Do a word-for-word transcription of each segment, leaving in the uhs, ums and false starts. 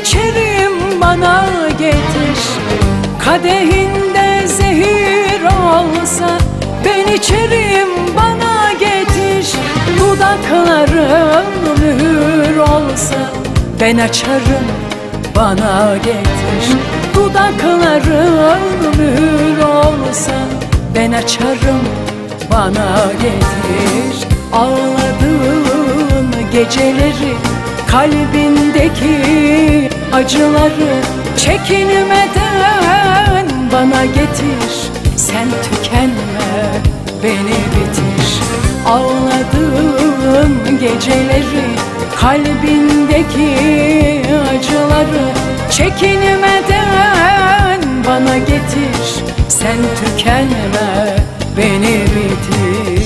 içerim bana getir. Kadehinde zehir olsa ben içerim bana getir. Dudaklarım mühür olsa ben açarım bana getir. Dudaklarım mühür olsa ben açarım bana getir. Ağladığın geceleri, kalbindeki acıları çekinmeden bana getir. Sen tükenme, beni bitir. Ağladığın geceleri, kalbindeki acıları çekinmeden bana getir. Sen tükenme, beni bitir.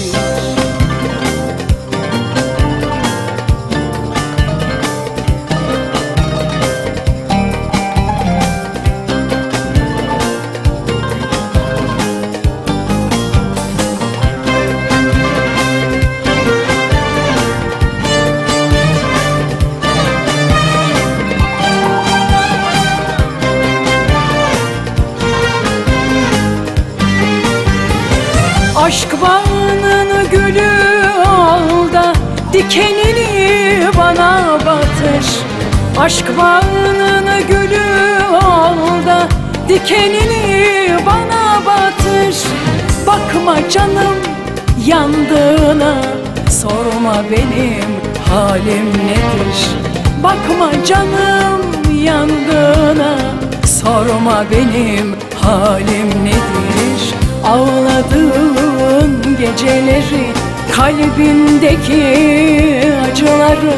Aşk bağının gülü ol da dikenini bana batır. Aşk bağının gülü ol da dikenini bana batır. Bakma canım yandığına, sorma benim halim nedir. Bakma canım yandığına, sorma benim halim nedir. Ağladığın geceleri, kalbindeki acıları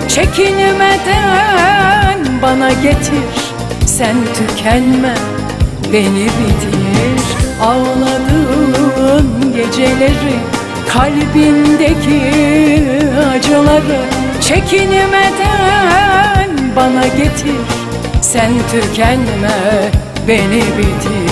çekinmeden bana getir. Sen tükenme, beni bitir. Ağladığın geceleri, kalbindeki acıları çekinmeden bana getir. Sen tükenme, beni bitir.